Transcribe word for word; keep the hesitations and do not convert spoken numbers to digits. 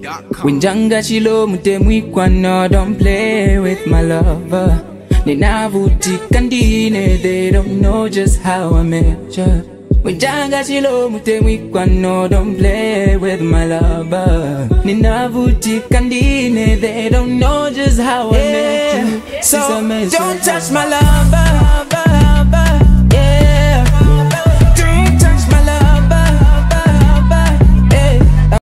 Winjanga chilo mutemwikwano, don't play with my lover. Ninavuti kandine, they don't know just how I measure. Winjanga chilo mutemwikwano, don't play with my lover. Ninavuti kandine, they don't know just how I measure. So don't touch my lover.